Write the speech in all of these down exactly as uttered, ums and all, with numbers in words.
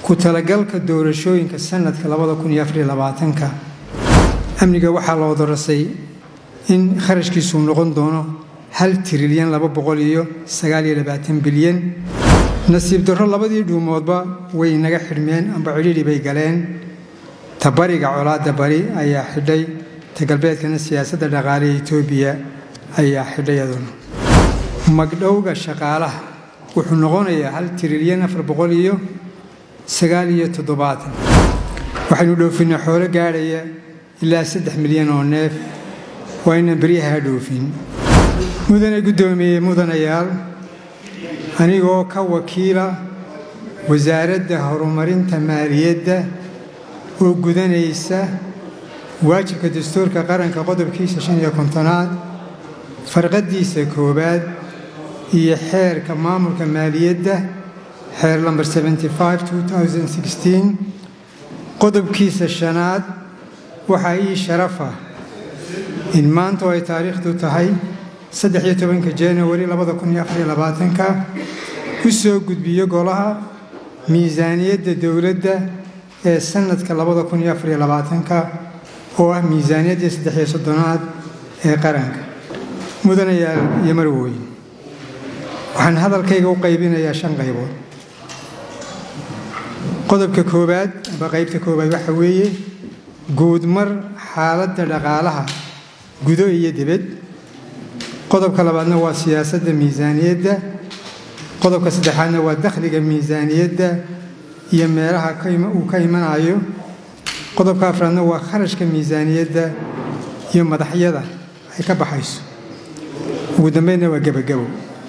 ku talagalka doorashooyinka sanadka labada kun iyo afar iyo labaatanka amniga waxaa loo doorasay in kharashkiisu noqon doono hal trilyan laba boqol iyo sagaal iyo labaatan bilyan. nasiib darro labadii dhuumoodba way naga xidhmeen amba cidhiidhi bay galeen. tabariga colaadda bari ayaa xidhay, tagalbeedkana siyaasadda dhaqaale ee Itoobiya ayaa xidhay aduna. magdhowga shaqaalaha wuxuu noqonayaa hal trilyan afar boqol iyo sagaal iyo toddobaatan. waxaynu dhoofinay xoolo gaadhaya ilaa saddex milyan oo neef, waa inaan beryaha dhoofin. mudane guddoomiye mudanayaal, anigoo ka wakiila wasaaradda horumarinta maaliyadda oo gudanaysa waajibka dastuurka qaranka qodobkiisa shan iyo kontonaad farqadiisa koowaad iyo xeerka maamulka maaliyadda xeer lambar seventy-five two thousand sixteen qodobkiisa shanaad waxaa ii sharafa in maanta oo ay taariikhdu tahay saddex iyo tobanka January labada kun iyo afar iyo labaatanka u soo gudbiyo golaha miisaaniyadda dowladda ee sanadka labada kun iyo afar iyo labaatanka oo ah miisaaniyadda saddex iyo soddonaad ee qaranka. mudanayaal iyo marwooyin, waxaan hadalkayga u qaybinayaa shan qaybood. qodobka koowaad aba qaybta koowaad waxa weeye guudmar xaaladda dhaqaalaha gudo iyo dibad. qodobka labaadna waa siyaasadda miisaaniyadda. qodobka saddexaadna waa dakhliga miisaaniyadda iyo meelaha uu ka imanayo. qodobka afraadna waa kharashka miisaaniyadda iyo madaxyada ay ka baxayso. ugu dambeynna waa gebagabo.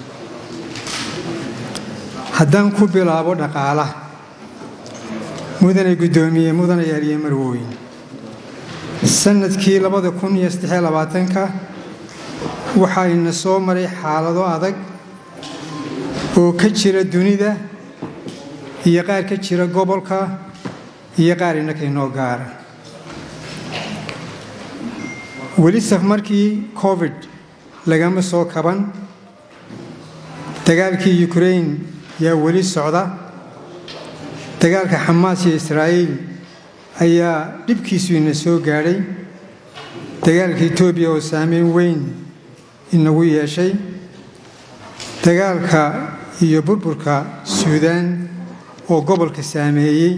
haddaan ku bilaabo dhaqaalaha, mudane guddoomiye mudanayaal iyo marwooyin, sanadkii labada kun iyo saddex iyo labaatanka waxaa ina soo maray xaalado adag oo ka jira dunida iyo qaar ka jira gobolka iyo qaar innaka inoo gaara. weli safmarkii covid lagama soo kaban. dagaalkii Ukraine yaa weli socda. dagaalka Xamaas iyo Israa'iil ayaa dhibkiisu ina soo gaadhay. dagaalka Itoobiya oo saameyn weyn inagu yeeshay. dagaalka iyo burburka Suudaan oo gobolka saameeyey.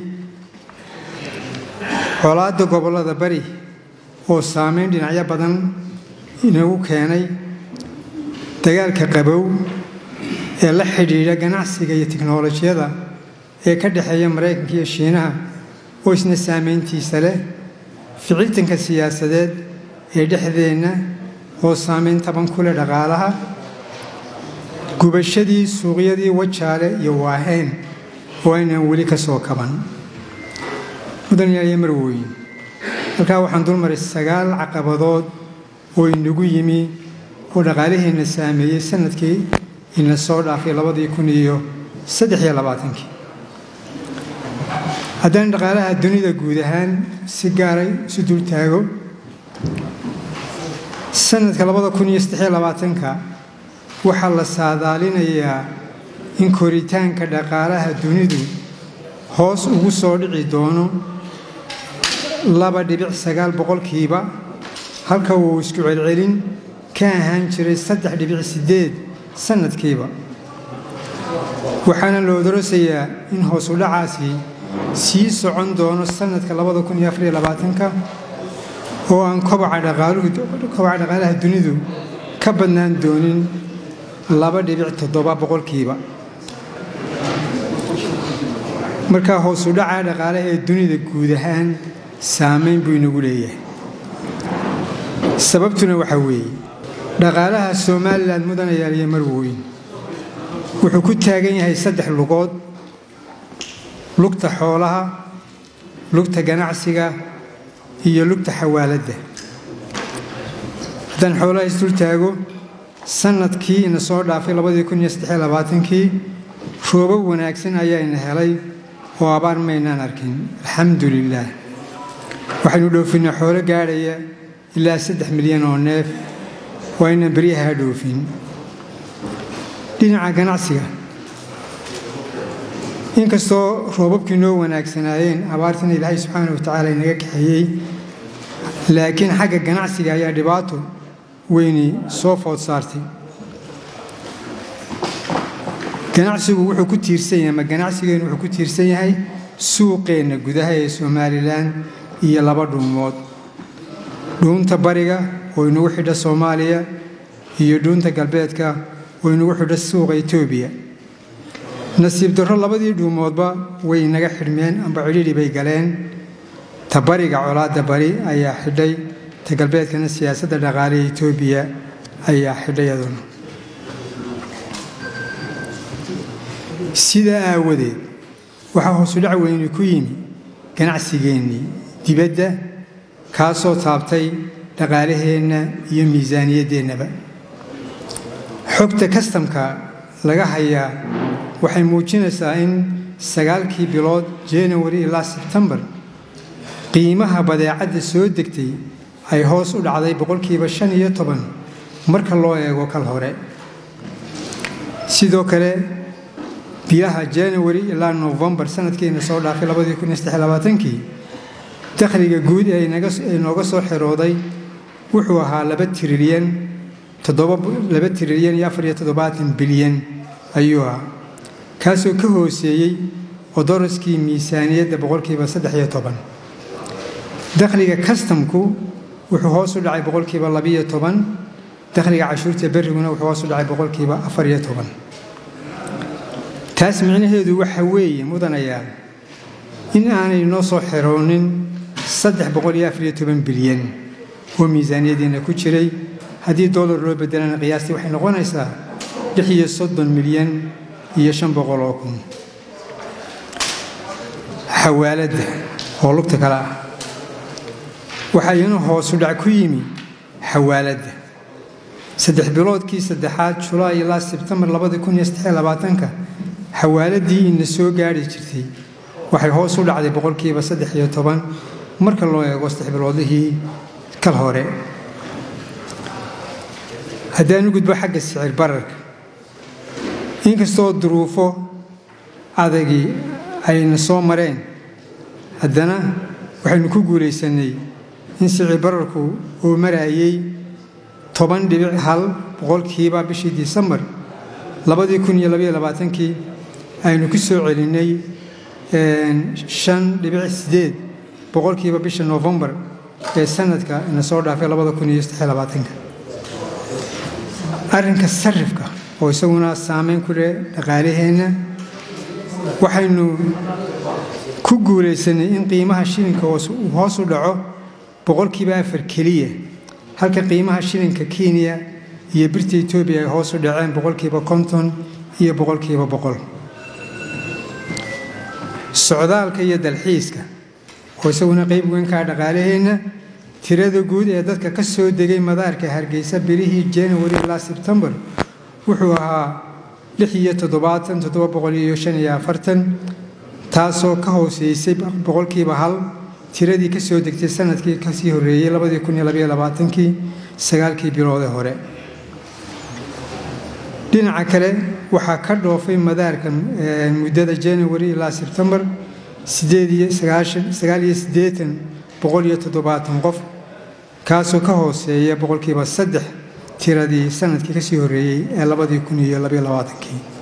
colaadda gobollada bari oo saameyn dhinacyo badan inagu keenay. dagaalka qabow ee la xidhiidha ganacsiga iyo tiknoolajiyada ee ka dhexeeya Maraykanka iyo Shiinaha oo isna saameyntiisa leh. ficiltanka siyaasadeed ee dhexdeenna oo saameyn taban ku leh dhaqaalaha. gubashadii suuqyadii Wajaale iyo Waaheen oo aynaan weli ka soo kaban. mudanayaal iyo marwooyin, halkaa waxaan dulmaray sagaal caqabadood oo inagu yimi oo dhaqaalaheena saameeyey sanadkii ina soo dhaafay labadii kun iyo saddex iyo labaatankii. haddaan dhaqaalaha dunida guud ahaan si gaaray isu dul taago, sanadka labada kun iyo saddex iyo labaatanka waxaa la saadaalinayaa in koritaanka dhaqaalaha dunidu hoos ugu soo dhici doono laba dhibic sagaal boqolkiiba, halka uu isku celcelin ka ahaan jiray saddex dhibic sideed sanadkiiba. waxaana loo darasayaa in hoos u dhacaasi sii socon doono sanadka labada kun iyo afar iyo labaatanka oo aan kobaca dhaqaalaha dunidu ka badnaan doonin laba dhibic toddoba boqolkiiba. markaa hoos u dhaca dhaqaalaha ee dunida guud ahaan saameyn buu inagu leeyahay. sababtuna waxaa weeye dhaqaalaha Somaliland mudanayaal iyo marwooyin wuxuu ku taagan yahay saddex lugood: lugta xoolaha, lugta ganacsiga iyo lugta xawaaladda. haddaan xoolaha isdul taago, sanadkii ina soo dhaafay labadii kun iyo saddex iyo labaatankii roobab wanaagsan ayaa ina helay oo abaar maynaan arkin, alxamdulilaah. waxaynu dhoofinay xoolo gaadhaya ilaa saddex milyan oo neef, waa inaan beryaha dhoofin. dhinaca ganacsiga, inkastoo roobabkii noo wanaagsanaayeen abaartina Ilaahay subxaanahu wa tacaala inaga kaxeeyey laakiin xagga ganacsiga ayaa dhibaato weyni soo food saartay ganacsigu wuxuu ku tiirsan yahay ma ganacsigeenu wuxuu ku tiirsan yahay suuqeena gudaha ee Soomaaliland iyo laba dhuumood dhuunta bariga oo inagu xidha Soomaaliya iyo dhuunta galbeedka oo inagu xidha suuqa Itoobiya nasiib darro labadii dhuumoodba way inaga xidhmeen amba cidhiidhi bay galeen ta bariga colaadda bari ayaa xidhay ta galbeedkana siyaasadda dhaqaale ee Itoobiya ayaa xidhay iyaduna sida aawadeed waxaa hoos u dhac weyn ku yimi ganacsigeennii dibadda kaasoo taabtay dhaqaalaheenna iyo miisaaniyadeennaba xogta kastamka laga hayaa waxay muujinaysaa in sagaalkii bilood January ilaa September qiimaha badeecadda soo degtay ay hoos u dhacday boqolkiiba shan iyo toban marka loo eego kal hore sidoo kale bilaha January ilaa November sanadkeena soo dhaafay labada kun iyo saddex iyo labaatan dakhliga guud ee inaga inooga soo xirooday wuxuu ahaa laba trilyan toddoba laba trilyan iyo afar iyo toddobaatan bilyan ayuu ahaa kaasoo ka hooseeyey odoroskii miisaaniyadda boqolkiiba saddex iyo toban dakhliga kastamku wuxuu hoos u dhacay boqolkiiba laba iyo toban dakhliga cashuurta berriguna wuxuu hoos u dhacay boqolkiiba afar iyo toban taas micnaheedu waxa weeye mudanayaal in aanay noo soo xiroonin saddex boqol iyo afar iyo toban bilyan oo miisaaniyadeena ku jiray haddii dollar loo bedelana qiyaastii waxay noqonaysaa lix iyo soddon milyan iyo shan boqol oo kun xawaaladda oo lugta kale ah waxaa iyana hoos u dhac ku yimi xawaaladda saddex biloodkii saddexaad July ilaa September labada kun iyo saddex iyo labaatanka xawaaladii ina soo gaari jirtay waxay hoos u dhacday boqolkiiba saddex iyo toban marka loo eego saddex biloodihii kal hore haddaan u gudbo xagga sicir bararka inkastoo duruufo adagi ayna soo mareen haddana waxaynu ku guulaysanay in sicir bararku uu marayay toban dhibic hal boqolkiiba bishii December labada kun iyo laba iyo labaatan aynu ku soo celinay shan dhibic sideed boqolkiiba bisha November ee sanadka ina soo dhaafay labada kun iyo saddex iyo labaatan arrinka sarifka oo isaguna saameyn ku leh dhaqaalaheena waxaynu ku guulaysanay in qiimaha shilinka hoos u dhaco boqolkiiba afar keliya halka qiimaha shilinka Kenya iyo birta Itoobiya ay hoos u dhaceen boqolkiiba konton iyo boqolkiiba boqol socdaalka iyo dalxiiska oo isaguna qayb weyn ka dhaqaalaheena tirada guud ee dadka ka soo degay madaarka Hargeysa bilihii January ilaa September wuxuu ahaa lix iyo toddobaatan toddoba boqol iyo shan iyo afartan taasoo ka hooseysay boqolkiiba hal tiradii ka soo degtay sanadkii ka sii horeeyay labada kun iyo laba iyo labaatan sagaalkii bilood hore dhinaca kale waxaa ka dhoofay madaarka muddada January ilaa September sideed iyo sagaashan sagaal iyo siddeetan boqol iyo toddobaatan qof kaasoo ka hooseeya boqolkiiba saddex tiradii sanadkii ka sii horeeyay ee labada kun iyo laba iyo labaatan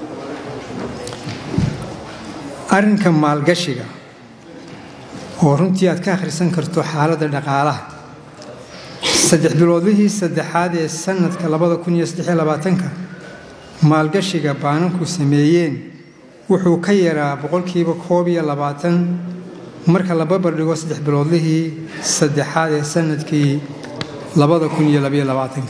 arrinka maalgashiga oo runtii aad ka akhrisan karto xaaladda dhaqaalaha saddex biloodihii saddexaad ee sanadka labada kun iyo saddex iyo labaatan maalgashiga baananku sameeyeen wuxuu ka yaraa boqolkiiba koob iyo labaatan marka la barbar dhigo saddex biloodihii saddexaad ee sanadkii labada kun iyo laba iyo labaatan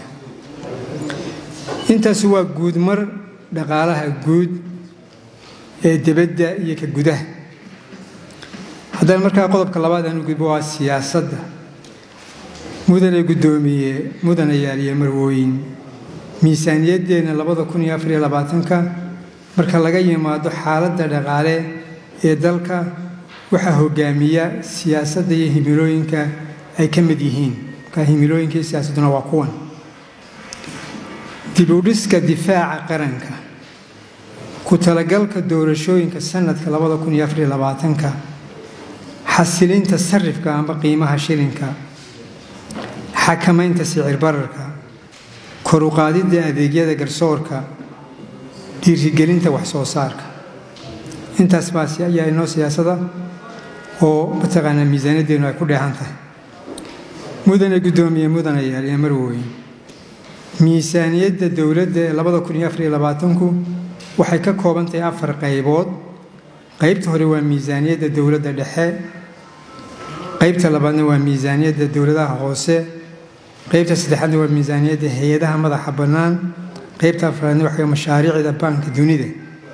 intaas waa guud mar dhaqaalaha guud ee dibadda iyo ka gudaha haddana markaa qodobka labaad aan u gudbo waa siyaasadda mudane guddoomiye mudanayaal iyo marwooyin miisaaniyaddeena labada kun iyo afar iyo labaatanka marka laga yimaado xaaladda dhaqaale ee dalka waxaa hogaamiya siyaasadda iyo himilooyinka ay ka mid yihiin markaa himilooyinka iyo siyaasadduna waa kuwan dib u dhiska difaaca qaranka ku talagalka doorashooyinka sanadka labada kun iyo afar iyo labaatanka xasilinta sarifka amba qiimaha shilinka xakamaynta sicir bararka kor u qaadidda adeegyada garsoorka dhiirigelinta wax soo saarka intaas baa ayaa inoo siyaasada oo mataqaanaa miisaaniyaddeenu ay ku dheehan tahay mudane guddoomiye mudane yaal iyo marweyn miisaaniyadda dowladda ee labada kun iyo afar iyo labaatanku waxay ka kooban tahay afar qaybood qaybta hore waa miisaaniyadda dowladda dhexe qaybta labaadna waa miisaaniyadda dowladaha hoose qaybta saddexaadna waa miisaaniyadda hay-adaha madaxa bannaan qaybta afraadna waxaa mashaariicda baanka dunida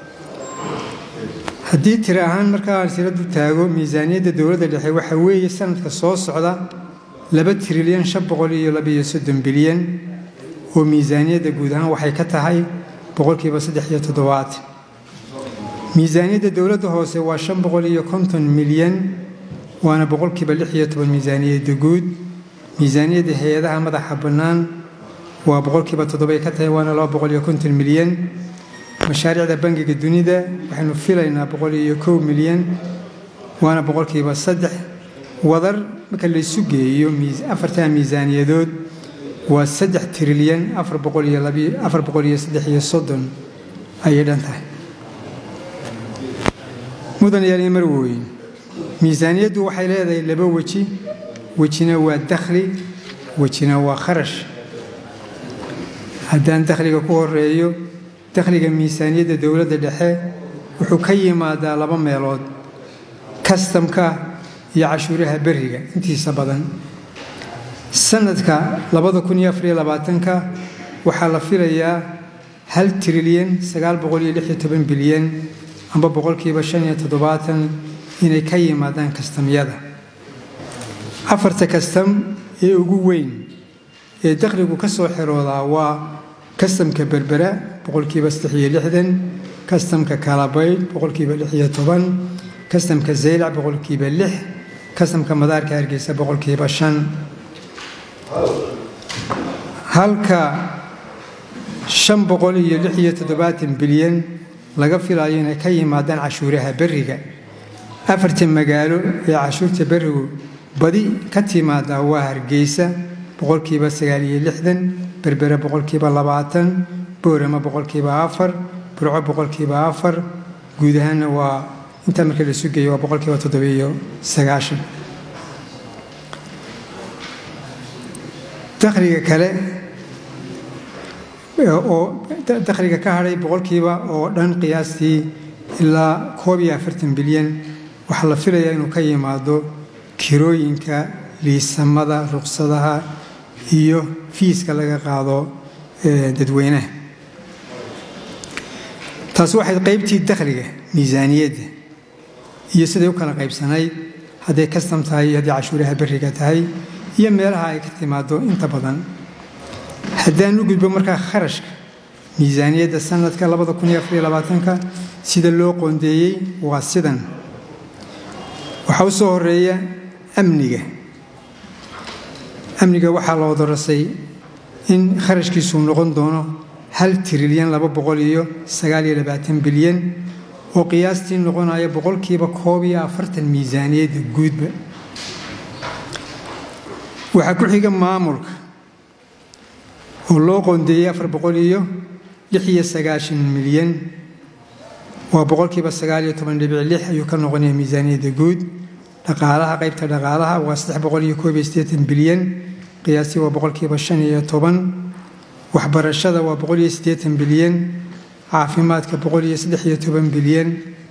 haddii tiro ahaan markaa aan tiradu taago miisaaniyadda dowladda dhexe waxa weeye sanadka soo socda laba trilyan shan boqol iyo labiyo soddon bilyan oo miisaaniyadda guud ahaan waxay ka tahay boqolkiiba saddex iyo toddobaatan miisaaniyadda dowladda hoose waa shan boqol iyo konton milyan waana boqolkiiba lix iyo toban miisaaniyadda guud miisaaniyadda hay-adaha madaxa bannaan waa boqolkiiba toddobay ka tahay waana laba boqol iyo konton milyan mashaariicda bangiga dunida waxaynu filaynaa boqol iyo kow milyan waana boqolkiiba saddex wadar marka laysu geeyo afartaa miisaaniyadood waa saddex trilyan afar boqol iyo afar boqol iyo saddex iyo soddon ayay dhan tahay mudanayaal iyo marweyn miisaaniyaddu waxay leedahay laba weji wejina waa dakhli wejina waa kharash haddaan dakhliga ku horeeyo dakhliga miisaaniyadda dowladda dhexe wuxuu ka yimaadaa laba meelood kastamka iyo cashuuraha beriga intiisa badan sanadka labada kun iyo afar iyo labaatanka waxaa la filayaa hal trilyan sagaal boqol iyo lix iyo toban bilyan amba boqolkiiba shan iyo toddobaatan inay ka yimaadaan kastamyada afarta kastam ee ugu weyn ee dakhligu ka soo xiroodaa waa kastamka berbera boqolkiiba saddex iyo lixdan kastamka kalabaydh boqolkiiba lix iyo toban kastamka zaylac boqolkiiba lix kastamka madaarka hargeysa boqolkiiba shan halka shan boqol iyo lix iyo toddobaatan bilyan laga filayo inay ka yimaadaan cashuuraha beriga afarta magaalo ee cashuurta berigu badi ka timaada waa hargeysa boqolkiiba sagaal iyo lixdan berbera boqolkiiba labaatan boorama boqolkiiba afar burco boqolkiiba afar guud ahaanna waa intaa marka la sugayo waa boqolkiiba toddobiyo sagaashan dakhliga kale oo dakhliga ka hadhay boqolkiiba oo dhan qiyaastii ilaa koob iyo afartan bilyan waxaa la filayaa inuu ka yimaado kirooyinka liisamada ruqsadaha iyo fiiska laga qaado dadweynaha taas waxay qaybtii dakhliga miisaaniyadda iyo siday u kala qaybsanayd hadday kastam tahay iyo haddii cashuuraha beriga tahay iyo meelaha ay ka timaado inta badan haddaan u gudbo markaa kharashka miisaaniyadda sanadka labada kun iyo afar iyo labaatanka sida loo qoondeeyey waa sidan waxaa u soo horeeya amniga amniga waxaa loo dorasay in kharashkiisuu noqon doono hal trilyan laba boqol iyo sagaal iyo labaatan bilyan oo qiyaastii noqonaya boqolkiiba koob iyo afartan miisaaniyadda guudba waxaa ku xiga maamulka oo loo qoondeeyey afar boqol iyo lix iyo sagaashan milyan waa boqolkiiba sagaal iyo toban dhibic lix ayuu ka noqonaya miisaaniyadda guud dhaqaalaha qaybta dhaqaalaha waa saddex boqol iyo koob iyo siddeetan bilyan qiyaastii waa boqolkiiba shan iyo toban waxbarashada waa boqol iyo siddeetan bilyan caafimaadka boqol iyo saddex iyo toban bilyan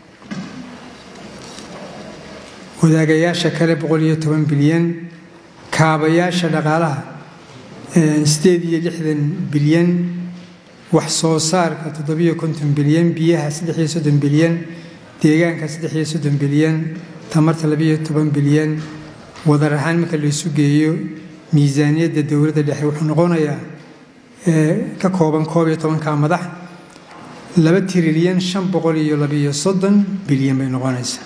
wadaagayaasha kale boqol iyo toban bilyan kaabayaasha dhaqaalaha sideed iyo lixdan bilyan wax soo saarka toddobiyo konton bilyan biyaha saddex iyo soddon bilyan deegaanka saddex iyo soddon bilyan tamarta labiyo toban bilyan wadar ahaan marka laysu geeyo miisaaniyadda dowladda dhexe wuxuu noqonayaa ka kooban koob iyo tobanka madax laba trilyan shan boqol iyo labiyo soddon bilyan bay noqonaysaa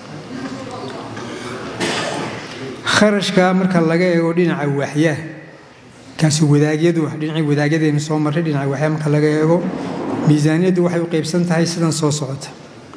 kharashka marka laga eego dhinaca waaxyaha kaasi wadaagyadu dhinacii wadaagyadeenu soo marray dhinaca waaxyaha marka laga eego miisaaniyaddu waxay u qaybsan tahay sidan soo socota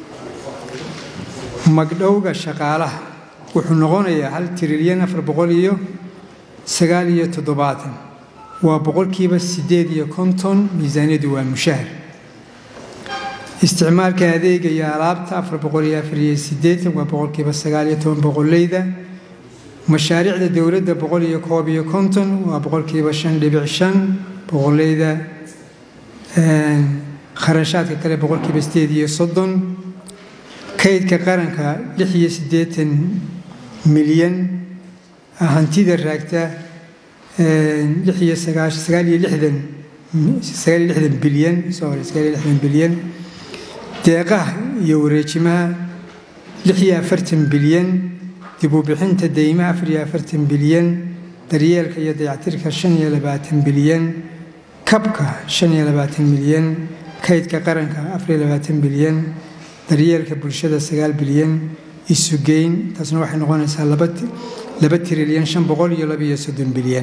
magdhowga shaqaalaha wuxuu noqonayaa hal trilyan afar boqol iyo sagaal iyo toddobaatan waa boqolkiiba siddeed iyo konton miisaaniyaddu waa mushahar isticmaalka adeega iyo alaabta afar boqol iyo afar iyo siddeetan waa boqolkiiba sagaal iyo toban boqoleyda mashaariicda dowladda boqol iyo koob iyo konton waa boqolkiiba shan dhibic shan boqoleyda kharashaadka kale boqolkiiba sideed iyo soddon kaydka qaranka lix iyo siddeetan milyan hantida raagta lix iyo sagaal iyo lixdan sagaal iyo lixdan bilyan sorry sagaal iyo lixdan bilyan deeqaha iyo wareejimaha lix iyo afartan bilyan dib u bixinta deymaha afar iyo afartan bilyan daryeelka iyo dayactirka shan iyo labaatan bilyan kabka shan iyo labaatan milyan kaydka qaranka afar iyo labaatan bilyan daryeelka bulshada sagaal bilyan isugeyn taasna waxay noqonaysaa laba trilyan shan boqol iyo laba iyo soddon bilyan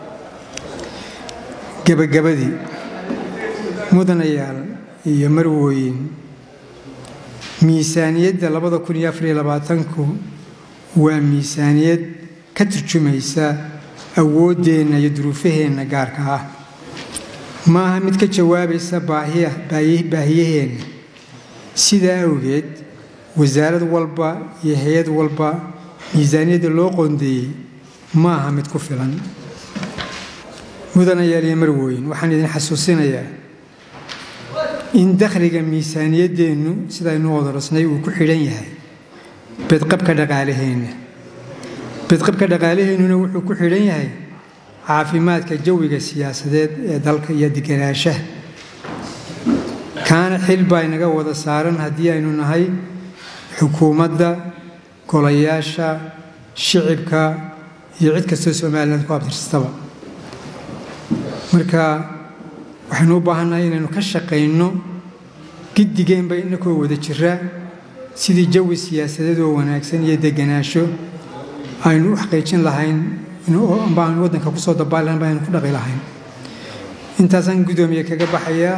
gabagabadii mudanayaal iyo marwooyin miisaaniyadda labada kun iyo afar iyo labaatanku waa miisaaniyad ka turjumaysa awooddeenna iyo duruufaheenna gaarka ah maaha mid ka jawaabaysa baahiyaheenna sidaa awgeed wasaarad walba iyo hay-ad walba miisaaniyadda loo qoondeeyey maaha mid ku filan mudanayaal iyo marwooyin waxaan idin xasuusinayaa in dakhliga miisaaniyaddeennu sidaynu odorasnay uu ku xidhan yahay bedqabka dhaqaalaheenna bedqabka dhaqaalaheennuna wuxuu ku xidhan yahay caafimaadka jawiga siyaasadeed ee dalka iyo deganaanshaha kaana xil baa inaga wada saaran haddii aynu nahay xukuumadda golayaasha shicibka iyo cid kastoo somaliland ku abtirsataba marka waxaynu u baahannahay inaynu ka shaqayno giddigeenba inakoo wada jira sidii jawi siyaasadeed oo wanaagsan iyo deganaansho aynu u xaqiijin lahayn amba aynu waddanka kusoo dabaali lahayn ba aynu ku dhaqi lahayn intaasaan guddoomiye kaga baxayaa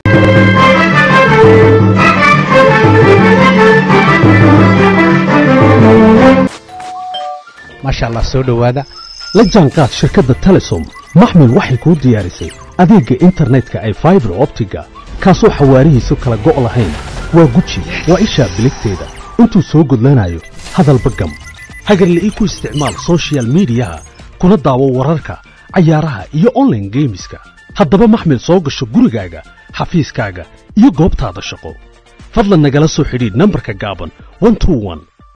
maasha allah soo dhowaada la jaanqaad shirkadda telesom maxmil waxay kuu diyaarisay adeegga internetka ay fiber optiga kaasoo xawaarihiisu kala go' lahayn waa guji waa ishaa biligteeda intuu soo gudlanayo hadalba gam hagarle ii ku isticmaal social miidiyaha kuna daawo wararka cayaaraha iyo online geemiska haddaba maxmil soo gasho gurigaaga xafiiskaaga iyo goobtaada shaqo fadlan nagala soo xidhiidh nambarka gaaban one two one